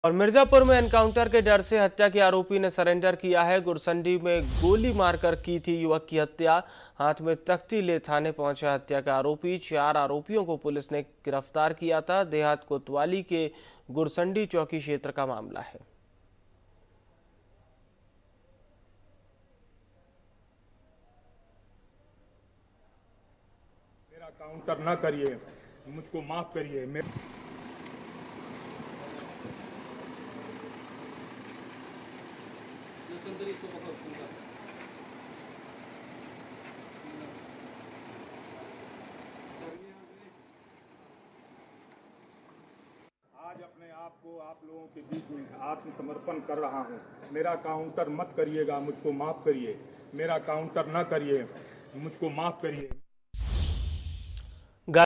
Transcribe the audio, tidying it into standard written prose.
और मिर्जापुर में एनकाउंटर के डर से हत्या के आरोपी ने सरेंडर किया है। गुरसंडी में गोली मारकर की थी युवक की हत्या। हाथ में तख्ती ले थाने पहुंचा हत्या का आरोपी। 4 आरोपियों को पुलिस ने गिरफ्तार किया था। देहात कोतवाली के गुरसंडी चौकी क्षेत्र का मामला है। मेरा काउंटर न करिए, मुझको माफ करिए। आज अपने आप को आप लोगों के बीच में आत्मसमर्पण कर रहा हूं। मेरा काउंटर मत करिएगा, मुझको माफ करिए। मेरा काउंटर न करिए, मुझको माफ करिए।